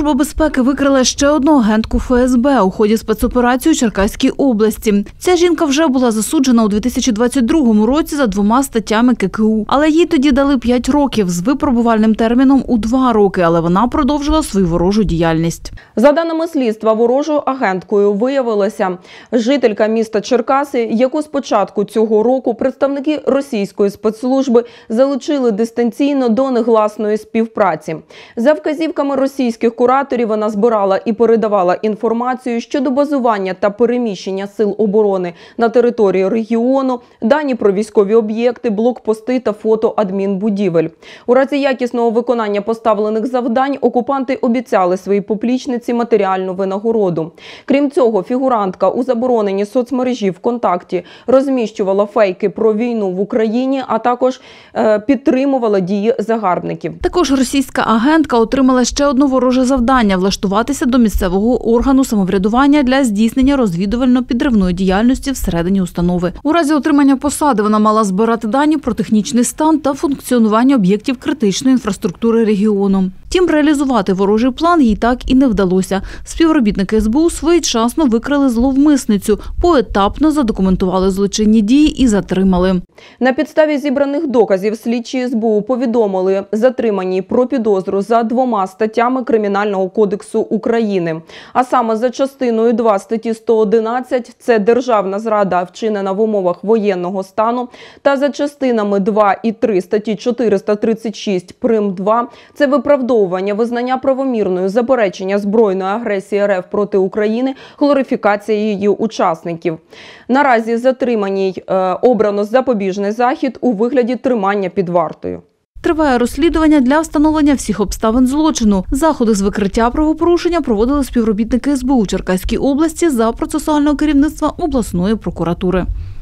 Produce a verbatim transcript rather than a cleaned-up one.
Служба безпеки викрила ще одну агентку Ф С Б у ході спецоперації у Черкаській області. Ця жінка вже була засуджена у дві тисячі двадцять другому році за двома статтями К К У. Але їй тоді дали п'ять років з випробувальним терміном у два роки, але вона продовжила свою ворожу діяльність. За даними слідства, ворожою агенткою виявилася жителька міста Черкаси, яку з початку цього року представники російської спецслужби залучили дистанційно до негласної співпраці. За вказівками російських кураторів вона збирала і передавала інформацію щодо базування та переміщення сил оборони на території регіону, дані про військові об'єкти, блокпости та фото адмінбудівель. У разі якісного виконання поставлених завдань окупанти обіцяли своїй поплічниці матеріальну винагороду. Крім цього, фігурантка у забороненій соцмережі ВКонтакті розміщувала фейки про війну в Україні, а також е, підтримувала дії загарбників. Також російська агентка отримала ще одне вороже завдання – влаштуватися до місцевого органу самоврядування для здійснення розвідувально-підривної діяльності всередині установи. У разі отримання посади вона мала збирати дані про технічний стан та функціонування об'єктів критичної інфраструктури регіону. Втім, реалізувати ворожий план їй так і не вдалося. Співробітники С Б У своєчасно викрили зловмисницю, поетапно задокументували злочинні дії і затримали. На підставі зібраних доказів слідчі С Б У повідомили затриманій про підозру за двома статтями Кримінального кодексу України. А саме за частиною два статті сто одинадцять – це державна зрада, вчинена в умовах воєнного стану, та за частинами два і три статті чотириста тридцять шість прим. два – це виправдовування визнання правомірною заперечення збройної агресії Р Ф проти України, глорифікація її учасників. Наразі затриманій е, обрано запобіжний захід у вигляді тримання під вартою. Триває розслідування для встановлення всіх обставин злочину. Заходи з викриття правопорушення проводили співробітники С Б У Черкаській області за процесуального керівництва обласної прокуратури.